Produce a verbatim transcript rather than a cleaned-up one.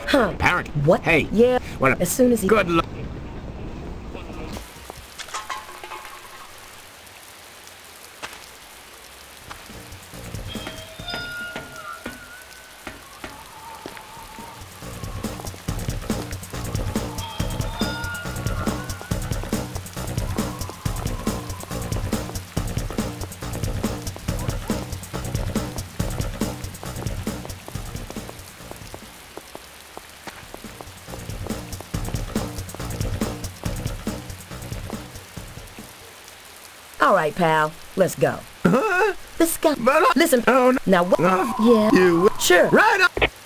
Huh. Parent. What? Hey. Yeah. What a... As soon as he... Good luck. All right, pal. Let's go. Huh? This guy... But I... Listen. Oh, no. Now what? Uh, Yeah. You... Sure. Right up.